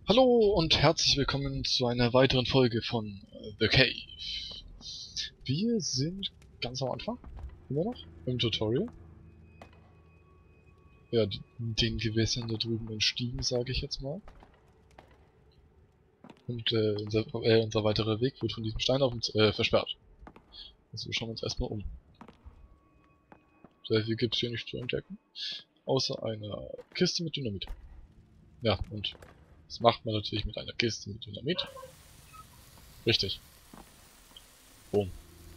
Hallo und herzlich willkommen zu einer weiteren Folge von The Cave. Wir sind ganz am Anfang, immer noch, im Tutorial. Ja, den Gewässern da drüben entstiegen, sage ich jetzt mal. Und unser weiterer Weg wird von diesem Steinhaufen versperrt. Also wir schauen uns erstmal um. Sehr viel gibt es hier nicht zu entdecken, außer einer Kiste mit Dynamit. Ja, und was macht man natürlich mit einer Kiste mit Dynamit? Richtig. Boom.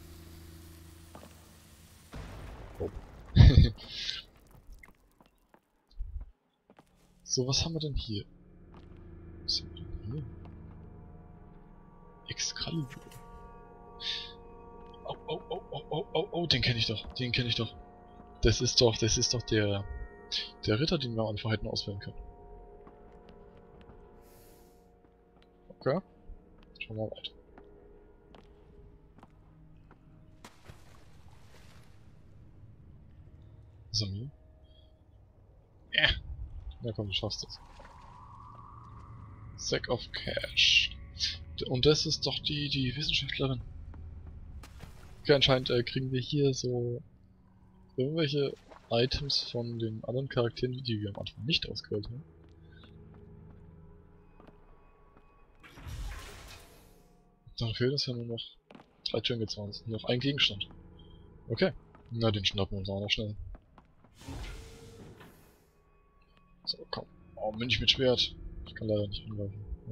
Boom. So, was haben wir denn hier? Was haben wir denn hier? Excalibur. Oh, oh, oh, oh, oh, oh, oh, den kenne ich doch. Den kenne ich doch. Das ist doch der Ritter, den wir am Anfang hätten auswählen können. Okay. Schauen wir mal weiter. Samir. Na komm, du schaffst das. Sack of Cash. Und das ist doch die Wissenschaftlerin. Okay, anscheinend kriegen wir hier so irgendwelche Items von den anderen Charakteren, die wir am Anfang nicht ausgewählt haben. Dann fehlen uns ja nur noch 3 Trinkets, noch ein Gegenstand. Okay. Na, den schnappen wir uns auch noch schnell. So, komm. Oh, Mönch mit Schwert. Ich kann leider nicht angreifen. Ja.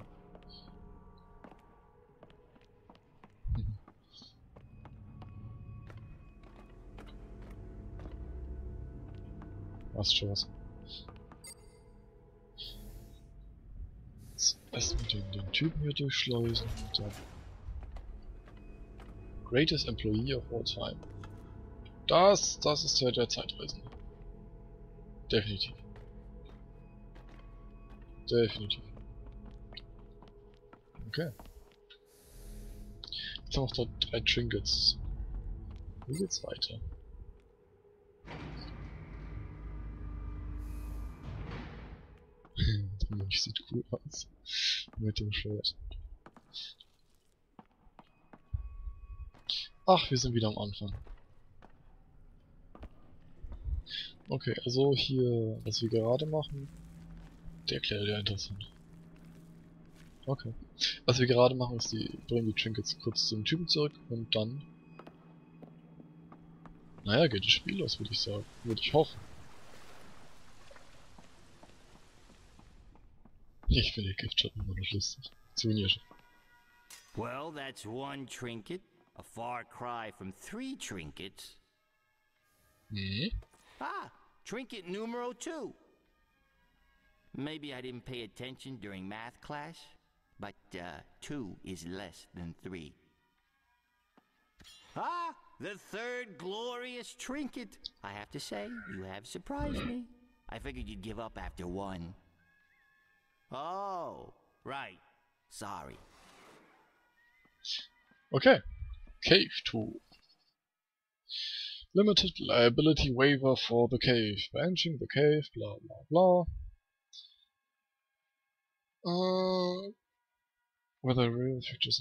Passt schon was. Jetzt erstmal den Typen hier durchschleusen und dann. Greatest Employee of all time. Das ist ja der Zeitreisende. Definitiv. Definitiv. Okay. Jetzt haben wir noch 3 Trinkets. Wie geht's weiter? Der Mönch sieht cool aus. Mit dem Schwert. Ach, wir sind wieder am Anfang. Okay, also hier, was wir gerade machen, der erklärt ja interessant. Okay. Was wir gerade machen, ist, bringen die Trinkets kurz zum Typen zurück und dann, naja, geht das Spiel los, würde ich sagen. Würde ich hoffen. Ich finde die Giftschatten immer noch lustig. Souvenirshop. Well, that's one trinket, a far cry from 3 trinkets. Nee. Ah, trinket numero 2. Maybe I didn't pay attention during math class, but 2 is less than 3. Ah, the 3rd glorious trinket. I have to say, you have surprised me. I figured you'd give up after 1. Oh, right. Sorry. Okay. Cave Tool. Limited liability waiver for the cave. Entering the cave, bla bla bla. Whether real features.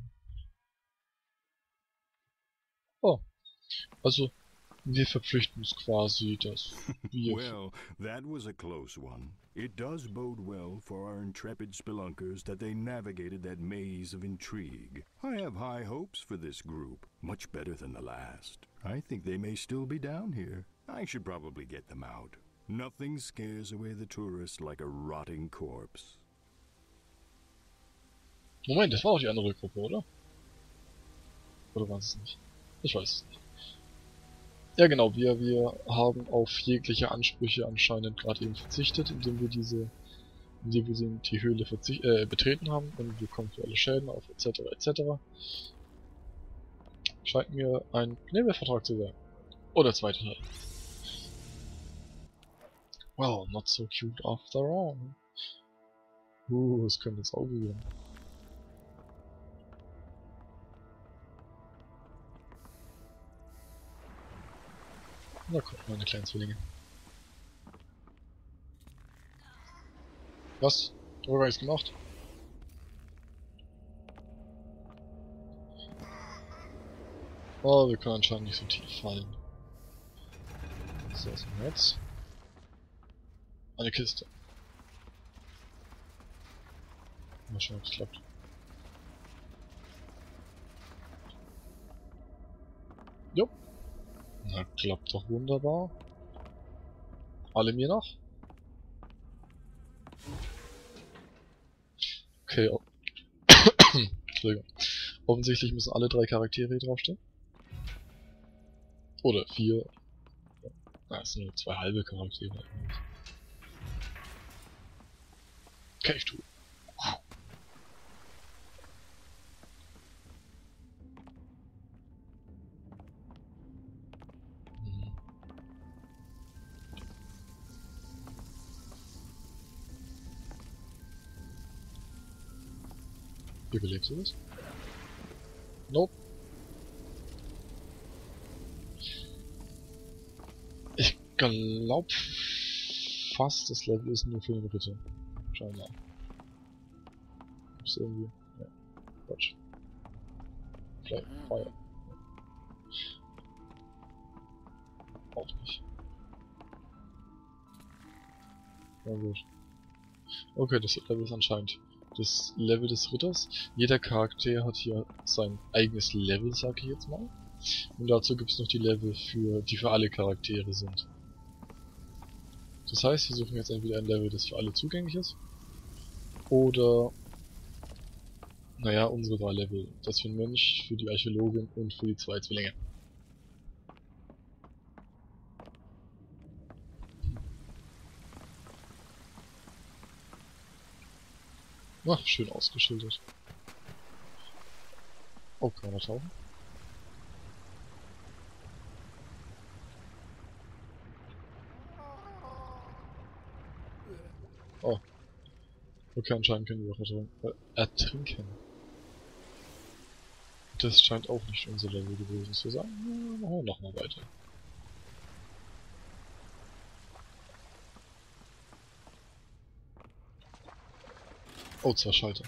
Oh. Also, wir verpflichten uns quasi, dass wir... Well, that was a close one. It does bode well for our intrepid spelunkers that they navigated that maze of intrigue. I have high hopes for this group, much better than the last. I think they may still be down here. I should probably get them out. Nothing scares away the tourist like a rotting corpse. Moment, das war doch die andere Gruppe, oder? Oder war es nicht? Ich weiß es nicht. Ja genau, wir haben auf jegliche Ansprüche anscheinend gerade eben verzichtet, indem wir die Höhle betreten haben und wir kommen für alle Schäden auf etc. etc. Scheint mir ein Knebelvertrag zu sein. Oder zweiter Teil. Well, not so cute after all. Das könnte ins Auge gehen. Na komm, meine kleinen Zwillinge. Was? Aber gar nichts gemacht. Oh, wir können anscheinend nicht so tief fallen. So, was haben wir jetzt? Eine Kiste. Mal schauen, ob es klappt. Jupp. Na, klappt doch wunderbar. Alle mir nach? Okay, oh. Entschuldigung. Offensichtlich müssen alle 3 Charaktere hier draufstehen. Oder 4. Na, es sind nur 2 halbe Charaktere. Cave Tool. Überlebst du das? Nope. Ich glaub fast, das Level ist nur für den Ritter. Schauen wir mal. Ist irgendwie. Ja. Quatsch. Vielleicht Feuer. Auch nicht. Na gut. Okay, das Level ist anscheinend das Level des Ritters. Jeder Charakter hat hier sein eigenes Level, sag ich jetzt mal. Und dazu gibt es noch die Level, die für alle Charaktere sind. Das heißt, wir suchen jetzt entweder ein Level, das für alle zugänglich ist, oder, naja, unsere 3 Level. Das für den Mönch, für die Archäologin und für die 2 Zwillinge. Ach, schön ausgeschildert. Oh, kann man da tauchen? Oh. Okay, anscheinend können wir auch ertrinken. Das scheint auch nicht unser Level gewesen zu sein. Ja, machen wir nochmal weiter. Oh, 2 Schalter.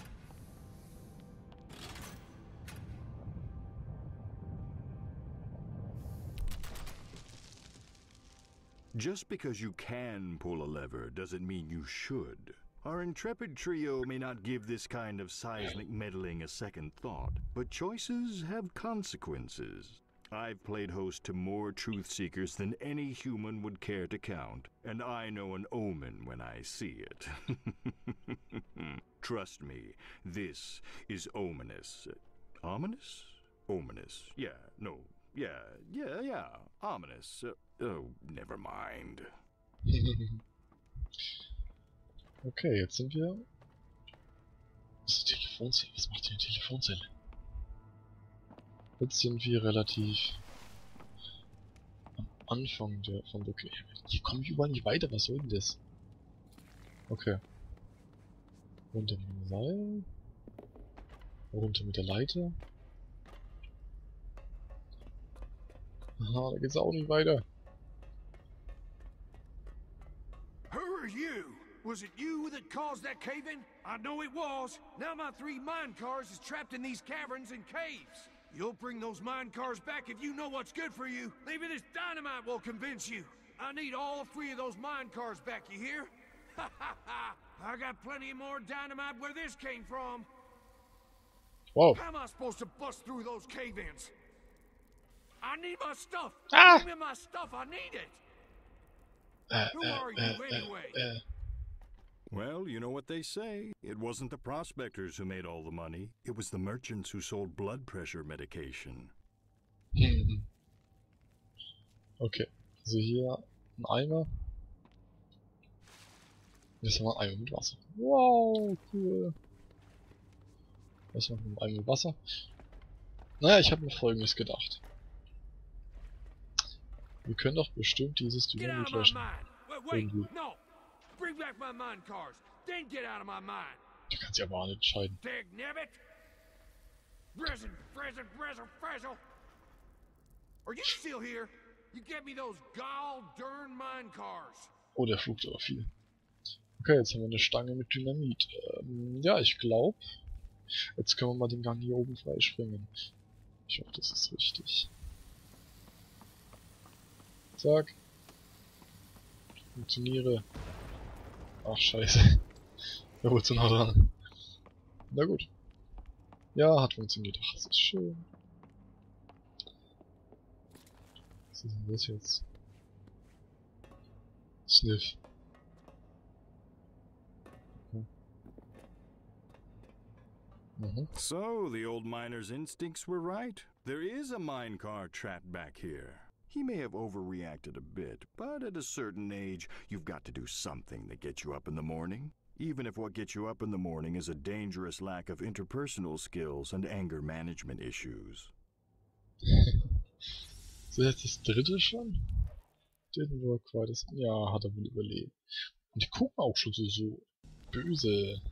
Just because you can pull a lever doesn't mean you should. Our intrepid trio may not give this kind of seismic meddling a second thought, but choices have consequences. I've played host to more truth seekers than any human would care to count, and I know an omen when I see it. Trust me, this is ominous. Ominous? Ominous. Yeah, no. Yeah. Ominous. Oh, never mind. Okay, jetzt sind wir... Das ist die Telefonzelle. Was macht denn die Telefonzelle? Jetzt sind wir relativ am Anfang von der Küche. Hier komme ich überall nicht weiter. Was soll denn das? Okay. Runter mit dem Seil. Runter mit der Leiter. Aha, da geht's auch nicht weiter. Who are you? Was it you that caused that cave-in? I know it was. Now my 3 mine cars is trapped in these caverns and caves. You'll bring those mine cars back if you know what's good for you. Maybe this dynamite will convince you. I need all 3 of those mine cars back, you hear? Ha ha ha! I got plenty more dynamite where this came from. Wow. How am I supposed to bust through those cave-ins? I need my stuff. Ah! Give me my stuff. I need it. Who are you anyway? Well, you know what they say. It wasn't the prospectors who made all the money. It was the merchants who sold blood pressure medication. Okay, also hier ein Eimer. Jetzt haben wir einen Eimer mit Wasser. Wow, cool. Was machen wir mit einem Eimer mit Wasser? Naja, ich habe mir Folgendes gedacht. Wir können doch bestimmt dieses Dynamit löschen. Irgendwie. No. Bring back my mine cars. Then get out of my mine. Da kannst du ja mal nicht entscheiden. Dag nabbit. Frizzle. Are you still here? You get me those gall darn mine cars. Oh, der flucht aber viel. Okay, jetzt haben wir eine Stange mit Dynamit. Ja, ich glaube, jetzt können wir mal den Gang hier oben freispringen. Ich hoffe, das ist richtig. Zack. Funktioniere. Ach, scheiße. Da wurde zu nah dran. Na gut. Ja, hat funktioniert. Ach, das ist schön. Was ist denn das jetzt? Sniff. Okay. Mhm. So, the old miner's instincts were right. There is a minecar trapped back here. He may have overreacted a bit, but at a certain age, you've got to do something that gets you up in the morning. Even if what gets you up in the morning is a dangerous lack of interpersonal skills and anger management issues. So, jetzt das dritte schon? Didn't work quite as... Ja, hat er wohl überlebt. Und die gucken auch schon so böse.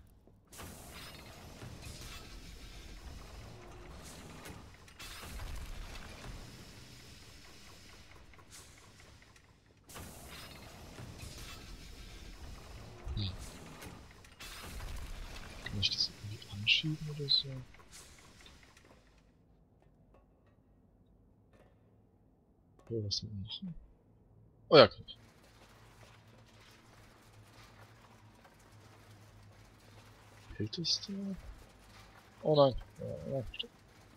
Kann ich das irgendwie anschieben oder so? Ja, was soll man machen? Oh ja, kann ich. Hält es da? Oh nein. Ja, stimmt.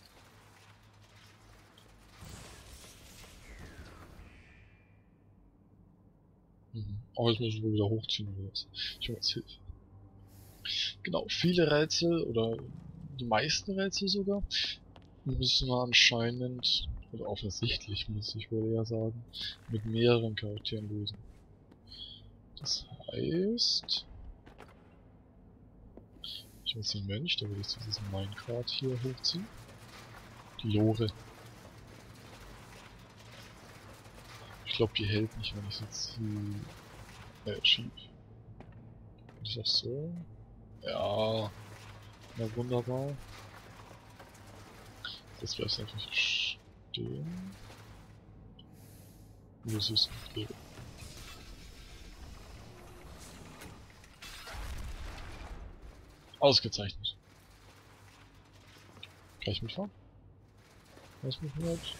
Oh, jetzt muss ich wohl wieder hochziehen oder was? Ich hole jetzt Hilfe. Genau, viele Rätsel oder die meisten Rätsel sogar müssen wir anscheinend, oder offensichtlich muss ich wohl eher sagen, mit mehreren Charakteren lösen. Das heißt, ich muss den Mönch, da will ich dieses Minecart hier hochziehen. Die Lore. Ich glaube, die hält nicht, wenn ich jetzt schieb. Ist das so? Ja. Na wunderbar. Das bleibt einfach stehen. Das ist ein Ausgezeichnet. Kann ich mitfahren? Was mit mir jetzt?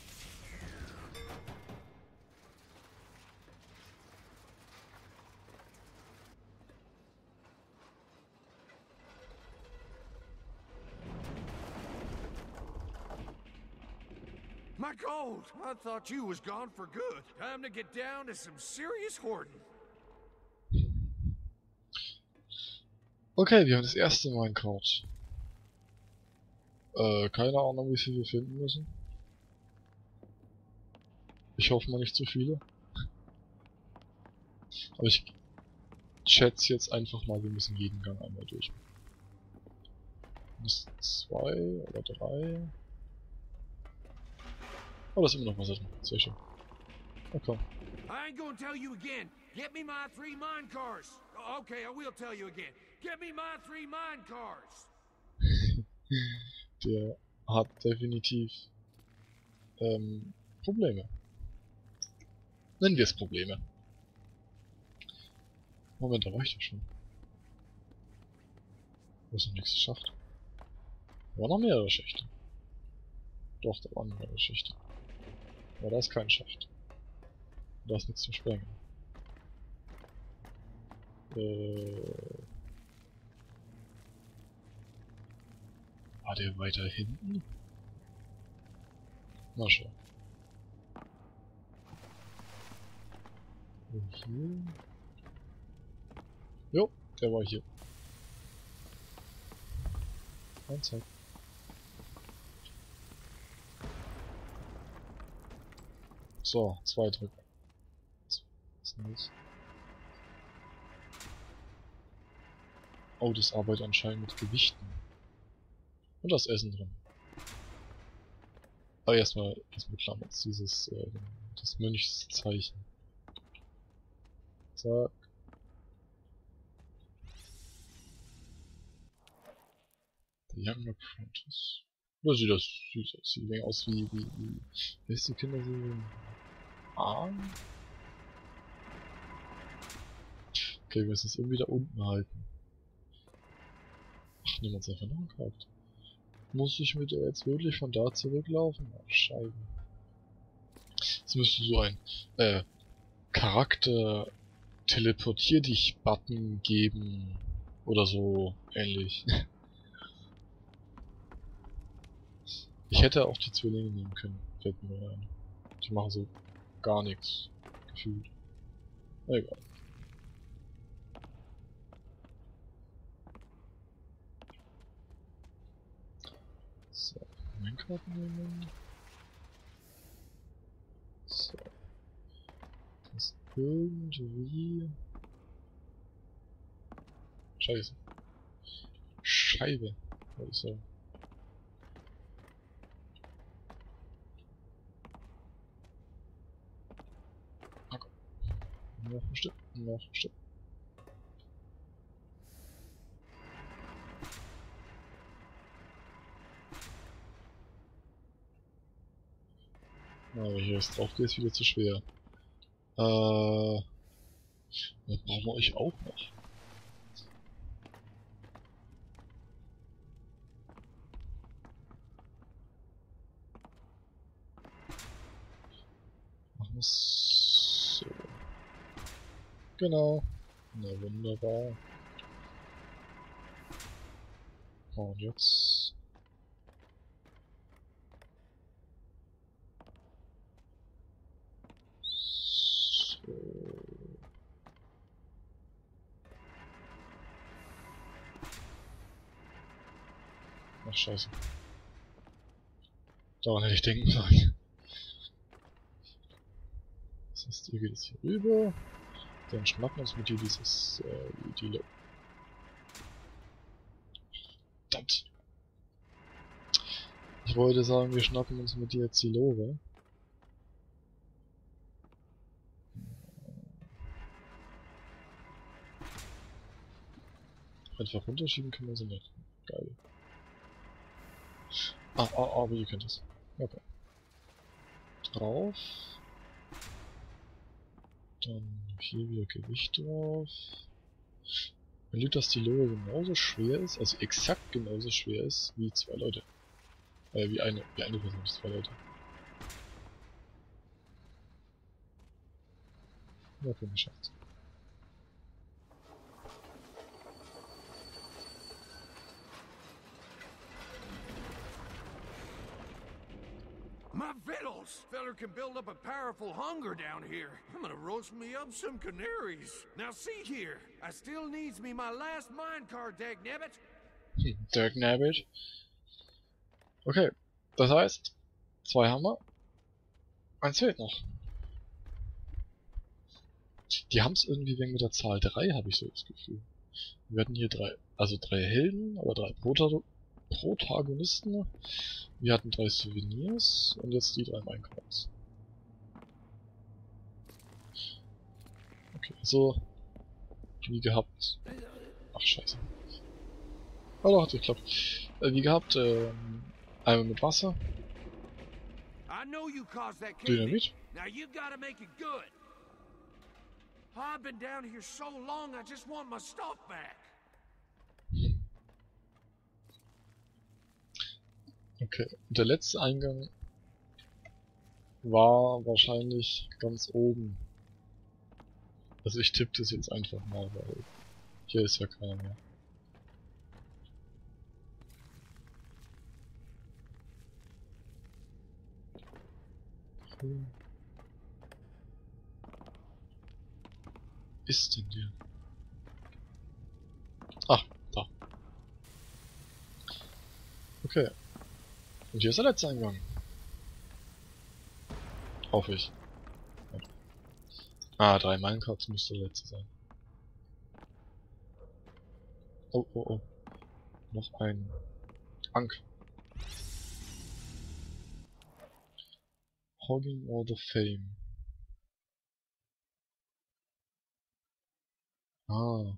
My gold! I thought you was gone for good. Time to get down to some serious hoarding. Okay, wir haben das erste Minecart. Keine Ahnung, wie viel wir finden müssen. Ich hoffe mal nicht zu viele. Aber ich schätze jetzt einfach mal, wir müssen jeden Gang einmal durch. Das 2 oder 3. Oh, da ist immer noch was drin. Sehr schön. Okay. I ain't gonna tell you again. Get me my 3 mine cars. Okay, I will tell you again. Get me my 3 mine cars. Der hat definitiv Probleme. Nennen wir es Probleme. Moment, da war ich doch schon. Wo ist der nächste Schacht? Da waren noch mehrere Schächte. Doch, da waren mehrere Schächte. Aber da ist kein Schacht. Da ist nichts zu sprengen. War der weiter hinten? Na schau. Und hier? Jo, der war hier. Und zack. So, 2 drücken. Was ist denn das? Oh, das arbeitet anscheinend mit Gewichten. Und das Essen drin. Aber erstmal klammern dieses das Mönchszeichen. Zack. The Young Apprentice. Oder sieht das süß aus? Sieht ein wenig aus wie ist die Kinderserie? Ah. Okay, wir müssen es irgendwie da unten halten. Ach, niemand hat einfach noch gekauft. Muss ich mit der jetzt wirklich von da zurücklaufen? Ach, Scheibe. Es müsste so ein Charakter teleportier dich Button geben oder so ähnlich. Ich hätte auch die Zwillinge nehmen können, fällt mir ein. Die machen so gar nichts gefühlt. Na egal. So, Minecraft nehmen. So. Das irgendwie. Scheiße. Scheibe. Was ist so? Okay. Noch ein Stück. Noch ein Stück. Aber hier ist drauf, geht es wieder zu schwer. Das brauchen wir euch auch noch. Machen wir es so. Genau. Na wunderbar. Und jetzt. So. Ach scheiße. Daran hätte ich denken sollen. Das heißt, ihr geht jetzt hier rüber. Dann schnappen wir uns mit dir dieses Dilo. Verdammt. Ich wollte sagen, wir schnappen uns mit dir jetzt die Lore. Einfach runterschieben können wir sie nicht. Geil. Aber ihr könnt es. Okay. Drauf. Dann hier wieder Gewicht drauf. Man lügt, dass die Lore genauso schwer ist, also exakt genauso schwer ist wie zwei Leute. Wie eine Person, nicht zwei Leute. Ja, okay, geschafft. My victuals! Feller can build up a powerful hunger down here. I'm gonna roast me up some canaries. Now see here, I still needs me my last minecart, dagnabbit. Dagnabbit. Okay, das heißt, 2 haben wir. 1 fehlt noch. Die haben es irgendwie wegen mit der Zahl 3, habe ich so das Gefühl. Wir hatten hier 3 Helden, aber 3 Protagonisten. Wir hatten 3 Souvenirs und jetzt die 3 Minecarts. Okay, also wie gehabt. Ach scheiße. Oh doch, hat geklappt. Wie gehabt, einmal mit Wasser. Dynamit. Now you gotta make it good. I've been down here so long, I just want my stuff back. Okay, der letzte Eingang war wahrscheinlich ganz oben. Also ich tippe das jetzt einfach mal, weil hier ist ja keiner mehr. Wo ist denn der? Ach, da. Okay. Und hier ist der letzte Eingang. Hoffe ich. Ah, 3 Minecarts müsste der letzte sein. Oh, oh, oh. Noch ein Ank. Hogging All the Fame. Ah.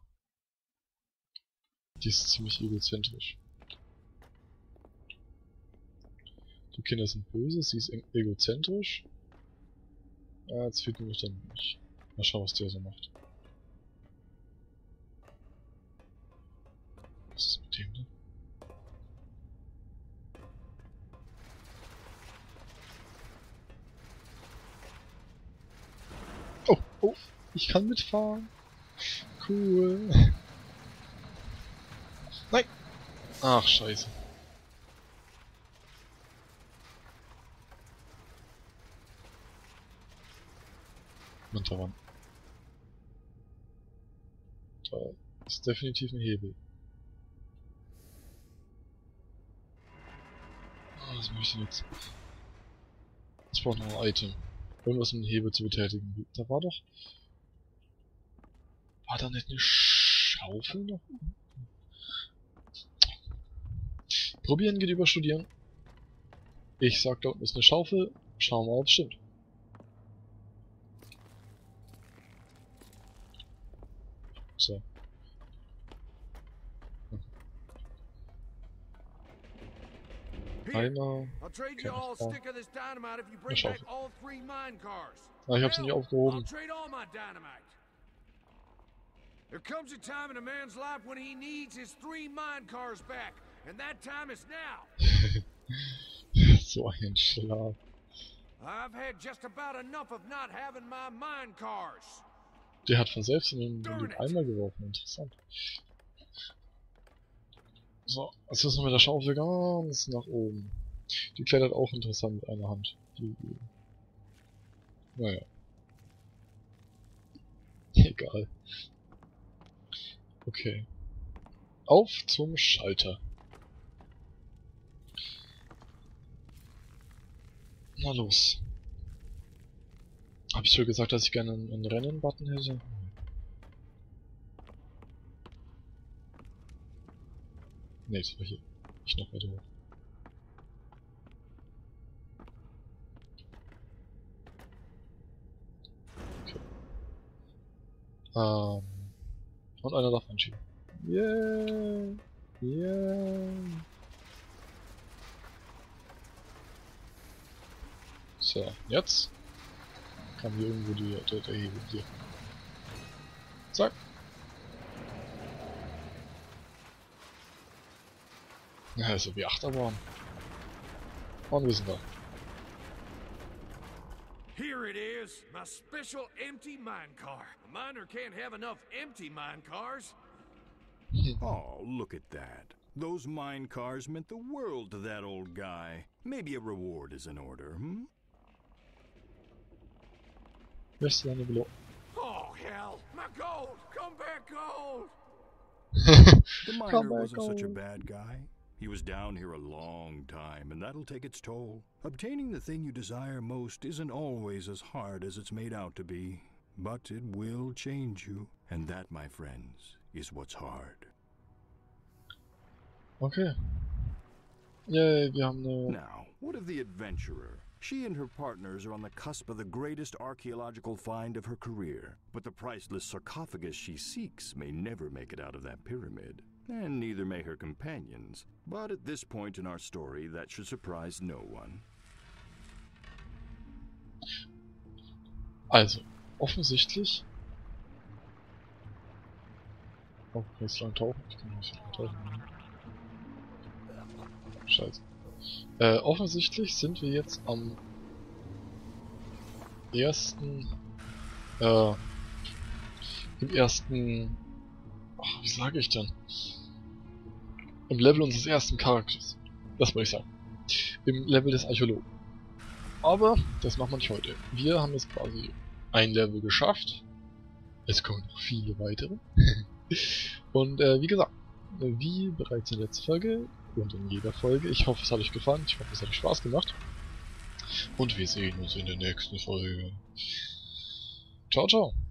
Die ist ziemlich egozentrisch. Die Kinder sind böse, sie ist egozentrisch. Jetzt fehlt mir dann nicht. Mal schauen, was der so macht. Oh, ich kann mitfahren. Cool. Nein. Ach, scheiße. Und da ist definitiv ein Hebel. Was mache ich denn jetzt? Ich brauche noch ein Item. Irgendwas mit dem Hebel zu betätigen. Da war doch... War da nicht eine Schaufel noch? Probieren geht über Studieren. Ich sag, da unten ist eine Schaufel. Schauen wir mal, ob es stimmt. So. Einer. I'll trade you all a stick of this dynamite if you bring Schaufel. back all 3 mine cars. Ah, ich hab's nicht I'll aufgehoben. trade all my dynamite. There comes a time in a man's life when he needs his 3 mine cars back, and that time is now. So ein Schlag. I've had just about enough of not having my mine cars. Der hat von selbst in den Eimer geworfen. Interessant. So, jetzt müssen wir mit der Schaufel ganz nach oben. Die klettert auch interessant mit einer Hand. Naja. Egal. Okay. Auf zum Schalter. Na los. Hab ich schon gesagt, dass ich gerne einen Rennen-Button hätte? Ne, das war hier. Nicht noch weiter hoch. Okay. Und einer darf anschieben. Yeah! Yeah! So, jetzt kann hier irgendwo der Hebel hier. Zack! Ja, ist so wie Achterbahn. Und wir sind da. Here it is, my special empty mine car. A miner can't have enough empty mine cars. Oh, look at that. Those mine cars meant the world to that old guy. Maybe a reward is in order, hmm? Möchtest du eine Belohnung? Oh, hell. My gold. Come back, gold. The miner wasn't such a bad guy. He was down here a long time, and that'll take its toll. Obtaining the thing you desire most isn't always as hard as it's made out to be. But it will change you. And that, my friends, is what's hard. Okay. Yay, wir haben eine... Now, what of the adventurer? She and her partners are on the cusp of the greatest archaeological find of her career. But the priceless sarcophagus she seeks may never make it out of that pyramid. And neither may her companions. But at this point in our story, that should surprise no one. Also, offensichtlich... Oh, jetzt lang tauchen. Ich kann nicht lang tauchen. Scheiße. Offensichtlich sind wir jetzt am ersten... im ersten... Ach, wie sage ich denn? Im Level unseres ersten Charakters. Das wollte ich sagen. Im Level des Archäologen. Aber das macht man nicht heute. Wir haben jetzt quasi ein Level geschafft. Es kommen noch viele weitere. Und wie gesagt, wie bereits in der letzten Folge und in jeder Folge, ich hoffe es hat euch gefallen, ich hoffe es hat euch Spaß gemacht. Und wir sehen uns in der nächsten Folge. Ciao, ciao.